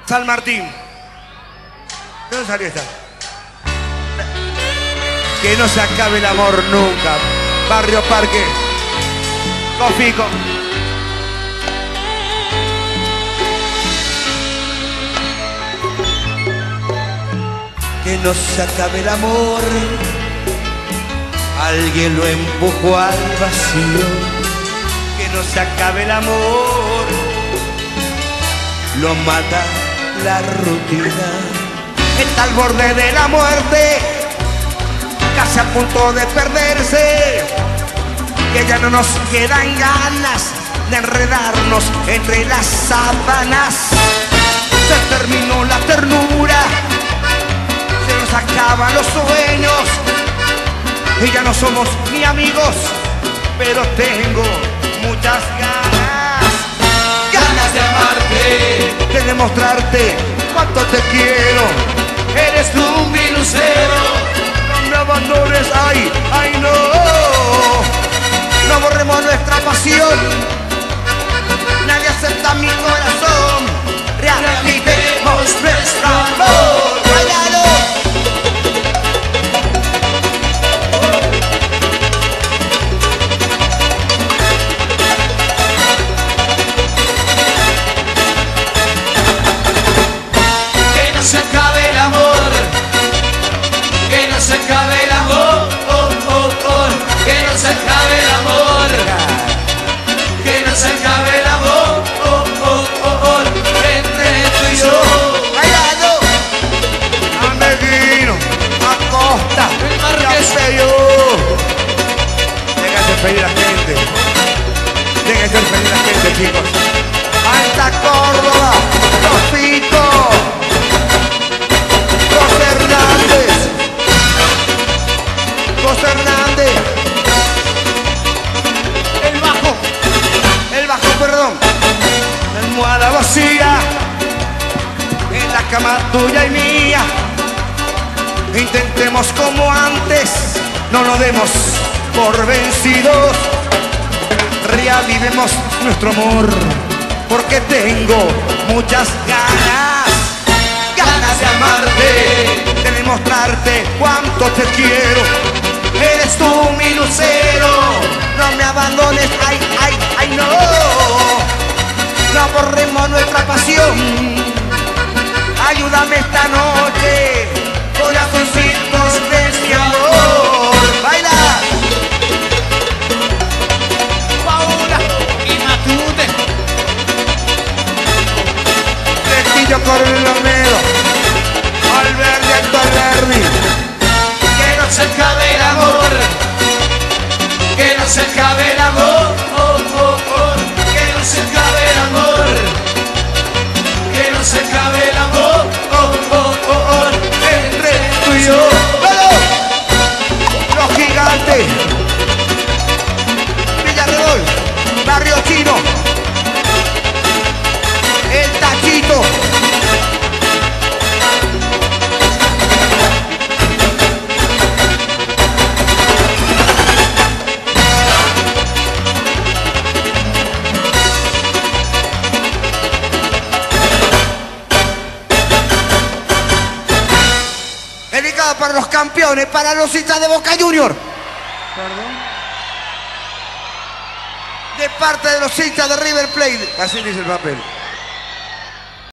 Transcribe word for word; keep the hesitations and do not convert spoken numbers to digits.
San Martín. ¿De dónde salió esta? Que no se acabe el amor nunca. Barrio Parque. Cofico. Que no se acabe el amor. Alguien lo empujó al vacío. Que no se acabe el amor. Lo mata la rutina. Está al borde de la muerte, casi a punto de perderse. Que ya no nos quedan ganas de enredarnos entre las sábanas. Se terminó la ternura, se nos acaban los sueños y ya no somos ni amigos, pero tengo muchas ganas, ganas de amarte, de demostrarte cuánto te quiero. Eres tú mi lucero, no me abandones, ay, ay no. No borremos nuestra pasión, nadie acepta mi corazón. Realicemos nuestro amor. ¡Bailalo! Que no se acabe el amor, que no se acabe el amor, oh, oh, oh. Que no se acabe el amor, que no se acabe el amor, oh, oh, oh, oh. Entre tú y yo. ¡Bailalo! Andeguino, Acosta, El Marqués. Campello. Deja de hacer feliz a la gente. Deja de hacer feliz a la gente, chicos. Alta Córdoba, Cofico, José Hernández, José Hernández. El bajo, el bajo, perdón. La almohada vacía en la cama tuya y mía. Intentemos como antes, no nos demos por vencidos. Reavivemos nuestro amor, porque tengo muchas ganas, ganas de amarte, de demostrarte cuánto te quiero. Eres tú mi lucero, no me abandones, ay, ay, ay, no. No borremos nuestra pasión, ayúdame esta noche, corazoncitos de este amor. ¡Baila! Paula y Matute. Castillo Coronel Olmedo, Alberti Héctor Lerdi. Que no se acabe el amor, que no se acabe el amor, oh, oh, oh. Que no se acabe el amor, que no se acabe el amor, oh, oh, oh, oh. Entre tú y yo. ¡Vamos! Los gigantes. Villarreal, Barrio Chino, El Tachito. Dedicado para los campeones, para los hinchas de Boca Junior. De parte de los hinchas de River Plate. Así dice el papel.